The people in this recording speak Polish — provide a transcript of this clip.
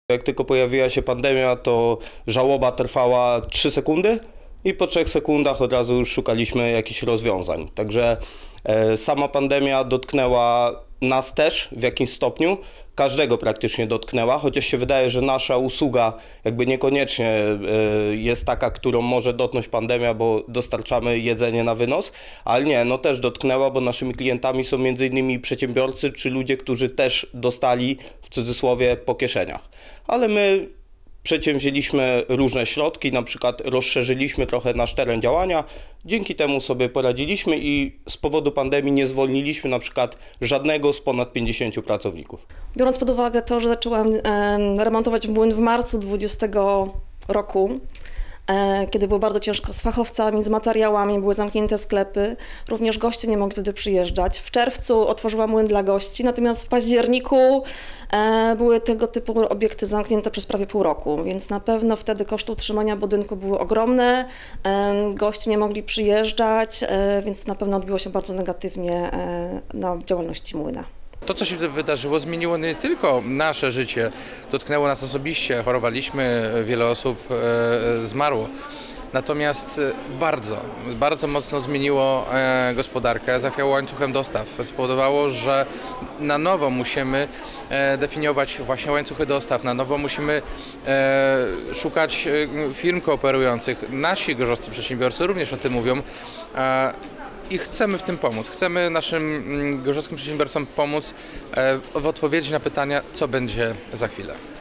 Jak tylko pojawiła się pandemia, to żałoba trwała 3 sekundy i po 3 sekundach od razu już szukaliśmy jakichś rozwiązań. Także sama pandemia dotknęła nas też w jakimś stopniu, każdego praktycznie dotknęła, chociaż się wydaje, że nasza usługa jakby niekoniecznie jest taka, którą może dotknąć pandemia, bo dostarczamy jedzenie na wynos, ale nie, no też dotknęła, bo naszymi klientami są m.in. przedsiębiorcy czy ludzie, którzy też dostali w cudzysłowie po kieszeniach. Ale my przedsięwzięliśmy różne środki, na przykład rozszerzyliśmy trochę nasz teren działania, dzięki temu sobie poradziliśmy i z powodu pandemii nie zwolniliśmy na przykład żadnego z ponad 50 pracowników. Biorąc pod uwagę to, że zaczęłam remontować młyn w marcu 2020 roku, kiedy było bardzo ciężko z fachowcami, z materiałami, były zamknięte sklepy, również goście nie mogli wtedy przyjeżdżać. W czerwcu otworzyłam młyn dla gości, natomiast w październiku były tego typu obiekty zamknięte przez prawie pół roku, więc na pewno wtedy koszty utrzymania budynku były ogromne, goście nie mogli przyjeżdżać, więc na pewno odbiło się bardzo negatywnie na działalności młyna. To, co się wydarzyło, zmieniło nie tylko nasze życie, dotknęło nas osobiście, chorowaliśmy, wiele osób zmarło. Natomiast bardzo mocno zmieniło gospodarkę, zachwiało łańcuchem dostaw. Spowodowało, że na nowo musimy definiować właśnie łańcuchy dostaw, na nowo musimy szukać firm kooperujących. Nasi gorzowscy przedsiębiorcy również o tym mówią. I chcemy w tym pomóc. Chcemy naszym gorzowskim przedsiębiorcom pomóc w odpowiedzi na pytania, co będzie za chwilę.